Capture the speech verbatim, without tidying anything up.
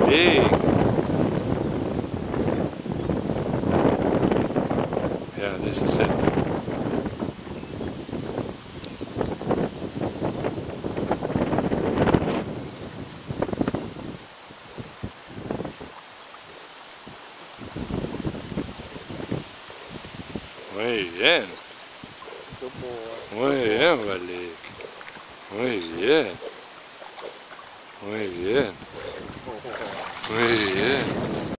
big. Yeah, this is it. Muy bien. Good boy. Muy bien, Malik. Muy bien. Muy bien. Muy bien.